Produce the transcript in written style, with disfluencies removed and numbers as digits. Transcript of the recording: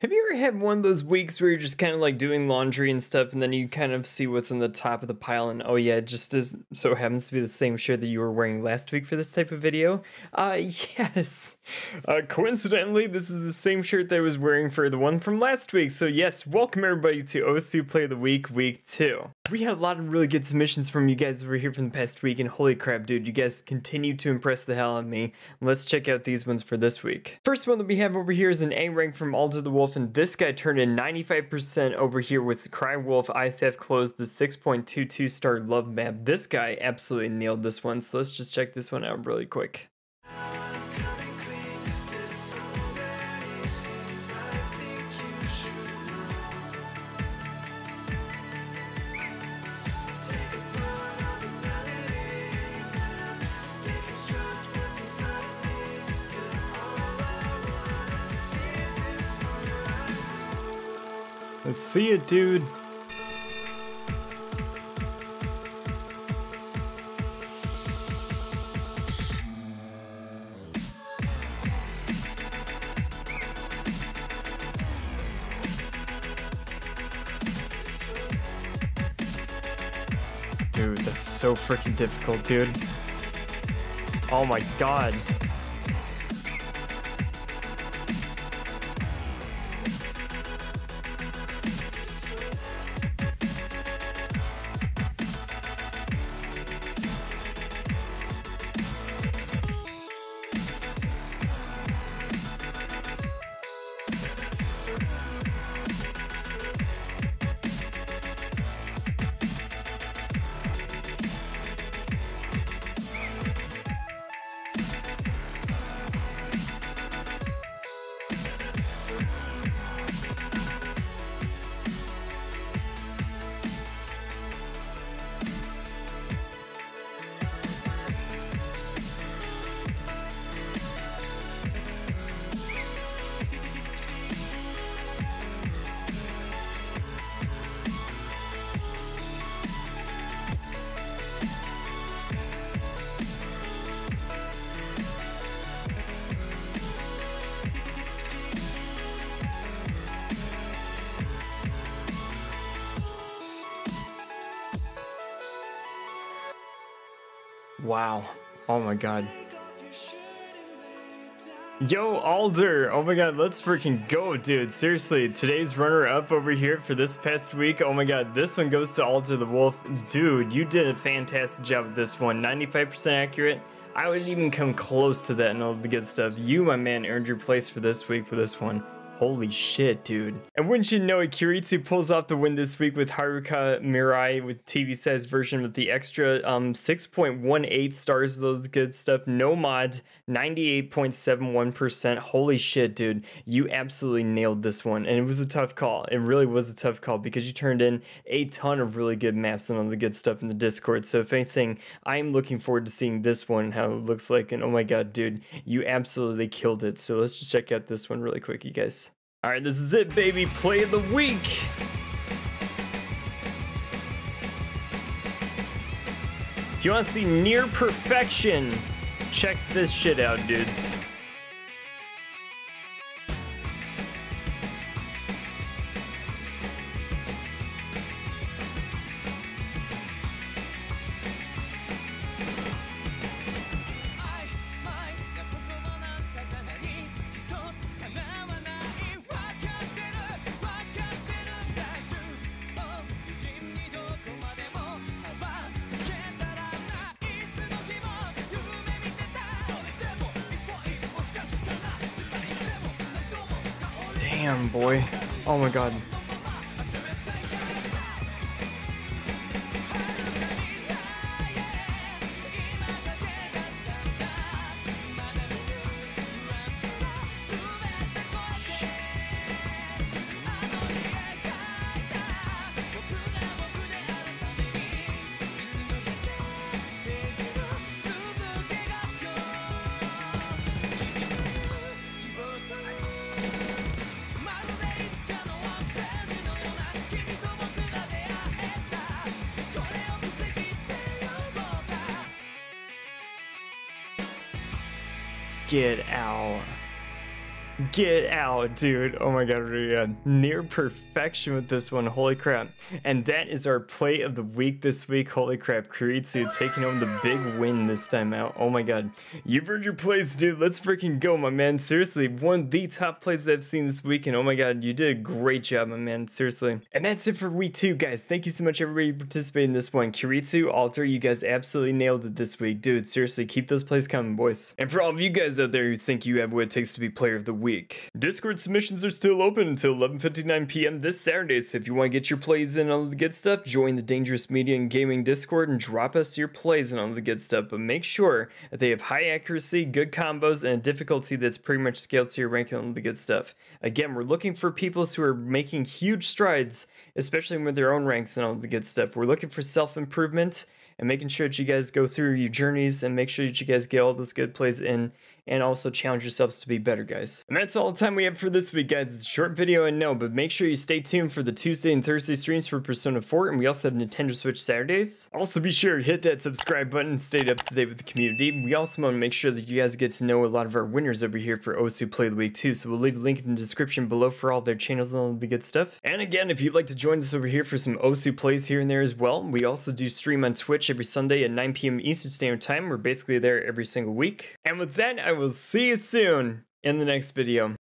Have you ever had one of those weeks where you're just kind of like doing laundry and stuff, and then you kind of see what's on the top of the pile, and oh yeah, it just so happens to be the same shirt that you were wearing last week for this type of video? Yes. Coincidentally, this is the same shirt that I was wearing for the one from last week. So yes, welcome everybody to OC Play of the Week, Week 2. We had a lot of really good submissions from you guys over here from the past week, and holy crap, dude, you guys continue to impress the hell out of me. Let's check out these ones for this week. First one that we have over here is an A rank from AldertheWolf, and this guy turned in 95% over here with Cry Wolf, Eyes Half Closed, the 6.22 star love map. This guy absolutely nailed this one, so let's just check this one out really quick. Let's see it, dude. Dude, that's so freaking difficult, dude. Oh my god. Wow. Oh my god. Yo, Alder! Oh my god, let's freaking go, dude. Seriously, today's runner-up over here for this past week. Oh my god, this one goes to AldertheWolf. Dude, you did a fantastic job with this one. 95% accurate. I wouldn't even come close to that and all the good stuff. You, my man, earned your place for this week for this one. Holy shit, dude. And wouldn't you know it, Kiritsu pulls off the win this week with Haruka Mirai with TV-sized version with the extra 6.18 stars, those good stuff. No mod, 98.71%. Holy shit, dude. You absolutely nailed this one. And it was a tough call. It really was a tough call because you turned in a ton of really good maps and all the good stuff in the Discord. So if anything, I'm looking forward to seeing this one, how it looks like. And oh my god, dude, you absolutely killed it. So let's just check out this one really quick, you guys. All right, this is it, baby. Play of the week. If you want to see near perfection, check this shit out, dudes. Damn, boy. Oh my god. Get out. Get out, dude. Oh my god, really good. Near perfection with this one. Holy crap. And that is our play of the week this week. Holy crap. Kiritsu taking home the big win this time out. Oh my god. You've earned your plays, dude. Let's freaking go, my man. Seriously, one of the top plays that I've seen this week. And oh my god, you did a great job, my man. Seriously. And that's it for week 2, guys. Thank you so much, everybody, who participated in this one. Kiritsu, Alter, you guys absolutely nailed it this week. Dude, seriously, keep those plays coming, boys. And for all of you guys out there who think you have what it takes to be player of the week, Discord submissions are still open until 11:59 p.m. this Saturday, so if you want to get your plays in on all the good stuff, join the Dangerous Media and Gaming Discord and drop us your plays in on all the good stuff, but make sure that they have high accuracy, good combos, and a difficulty that's pretty much scaled to your ranking on all the good stuff. Again, we're looking for people who are making huge strides, especially with their own ranks and all the good stuff. We're looking for self-improvement and making sure that you guys go through your journeys and make sure that you guys get all those good plays in, and also challenge yourselves to be better, guys. And that's all the time we have for this week, guys. It's a short video, I know, but make sure you stay tuned for the Tuesday and Thursday streams for Persona 4, and we also have Nintendo Switch Saturdays. Also, be sure to hit that subscribe button and stay up to date with the community. We also want to make sure that you guys get to know a lot of our winners over here for Osu Play of the Week too, so we'll leave a link in the description below for all their channels and all the good stuff. And again, if you'd like to join us over here for some Osu plays here and there as well, we also do stream on Twitch every Sunday at 9 p.m. Eastern Standard Time. We're basically there every single week. And with that, I will see you soon in the next video.